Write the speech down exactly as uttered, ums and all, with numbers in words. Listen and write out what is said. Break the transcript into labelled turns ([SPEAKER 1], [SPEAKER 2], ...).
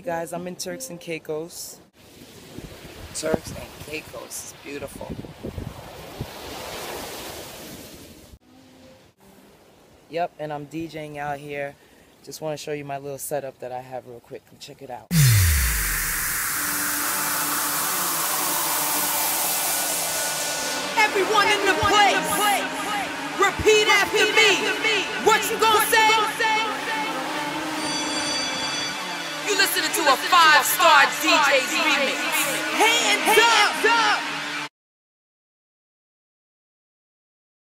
[SPEAKER 1] guys, I'm in Turks and Caicos.
[SPEAKER 2] Turks and Caicos is beautiful.
[SPEAKER 1] Yep, and I'm DJing out here. Just want to show you my little setup that I have real quick. Check it out.
[SPEAKER 3] Everyone in the place, repeat after me. What you gonna say? You listening to a five-star D J's remix.